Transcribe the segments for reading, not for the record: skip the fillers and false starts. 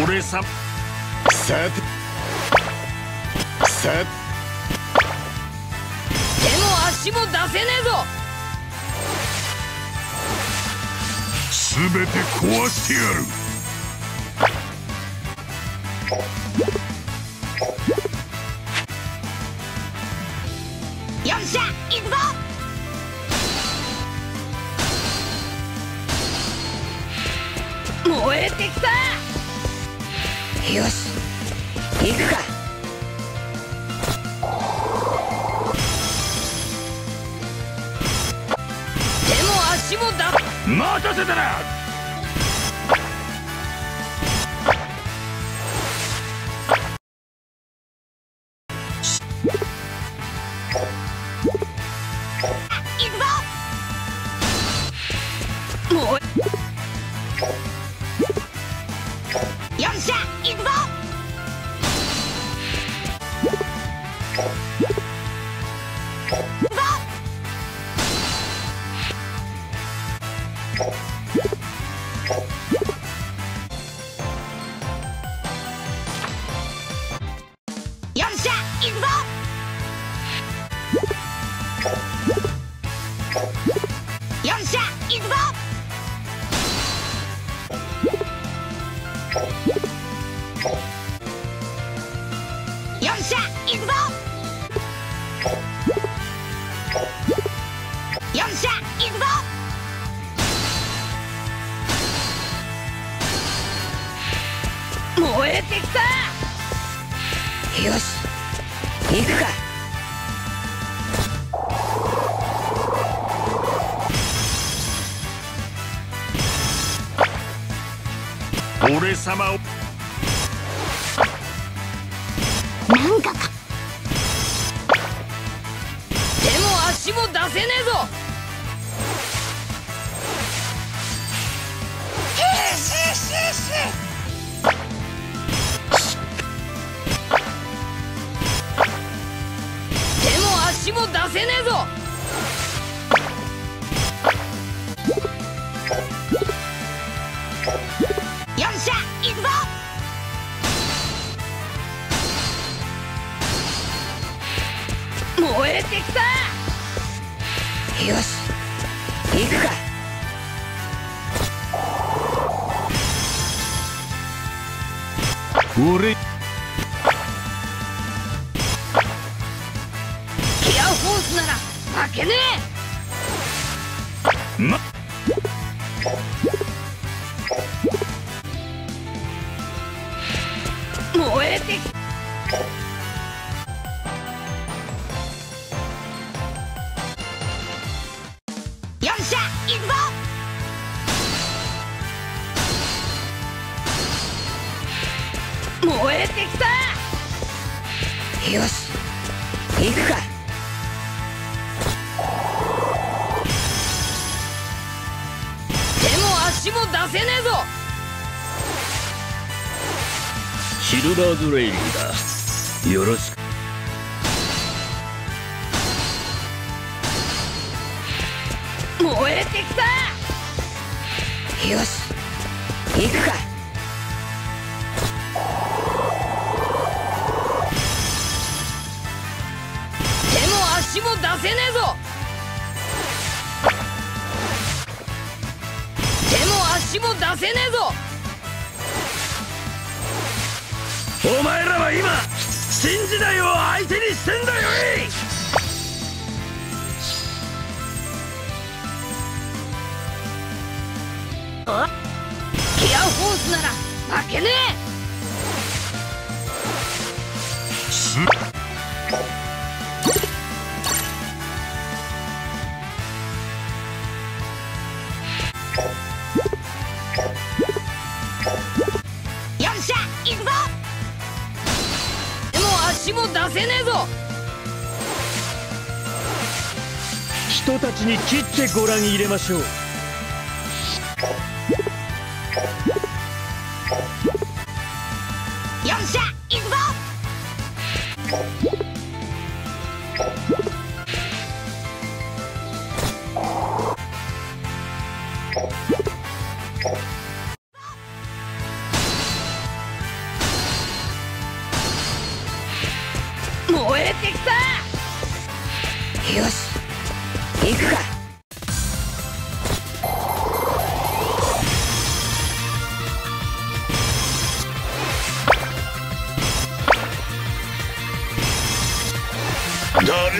俺ささてさて手も足も出せねえぞ。 すべて壊してやる。 よっしゃ行くぞ。燃えてきた。よし行くか。手も足もだ。 待たせたな。 行くぞ。もうよっしゃ行くぞ。よっしゃ行くぞ。よっしゃ行くぞ。よっしゃ行くぞ。よっしゃ行くぞ。燃えてきた。よし行くか。 俺様をなんか手も足も出せねえぞ。手も足も出せねえぞ。よっしゃ行くぞ。燃えてきた。よし行くか。 俺キアフォースなら負けねまえ。燃えてきよっしゃ行くぞ。燃えてきた。よし行くか。手も足も出せねえぞ。 シルバーズレイリーだ。よろしく。 燃えてきた。よし行くか。手も足も出せねえぞ。手も足も出せねえぞ。 お前らは今新時代を相手にしてんだよい。 キアフォースなら負けねすえ。よっしゃ行くぞ。手も足も出せねえぞ。 人たちに切ってご覧入れましょう。 よっしゃ行くぞ。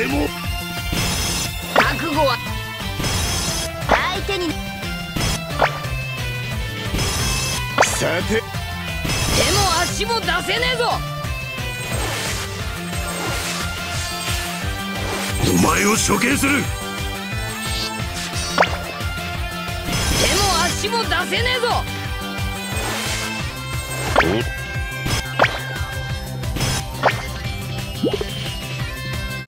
も覚悟は相手に。 さて手も足も出せねえぞ。 お前を処刑する。 手も足も出せねえぞ。 お